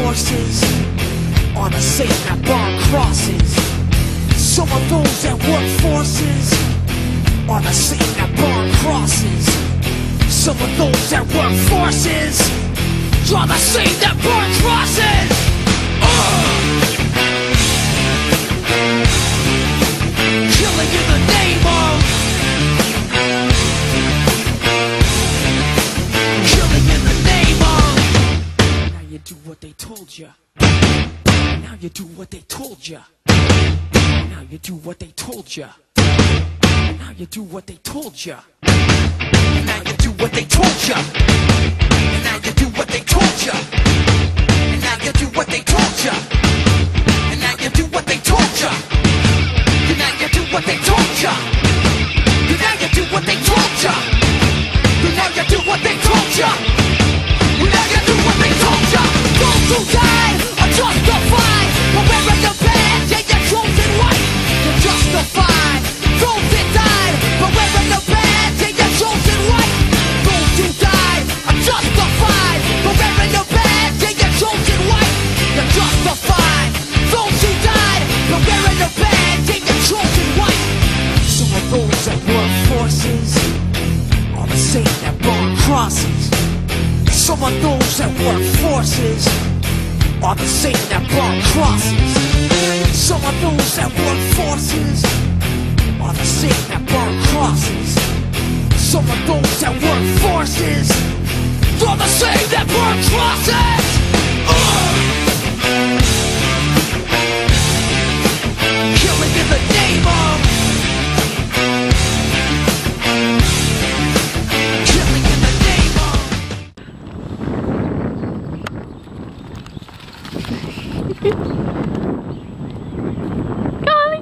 forces are the same that burn crosses. Some of those that work forces are the same that burn crosses. Some of those that work forces are the same that burn crosses. Killing in the name of, killing in the name of. Now you do what they told you. Now you do what they told you. Now you do what they told you. Now you do what they told you. Now you do what they told you. Now you do what they told you. Now you do what they told you. Now you do what they told you. Now you do what they told you. Now you do what they told you. Now you do what they told you. Now you do what they told you. Those who died are justified for wearing the badge and your chosen white. You're justified. Those that died for wearing the badge and your chosen white. Those who died are justified for wearing the badge and your chosen white. You're justified. Those who died for wearing the badge and your chosen white. Some of those that work forces are the same that burn crosses. Some of those that work forces are the same that burn crosses. Some of those that work forces are the same that burn crosses. Some of those that work forces are the same that burn crosses. Killing in the name of, killing in the name of. Golly.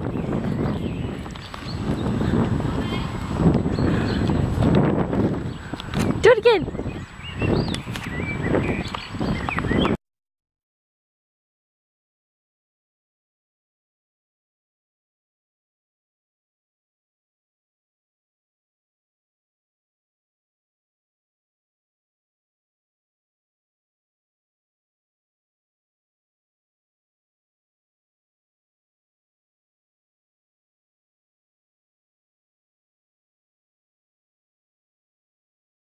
Do it again.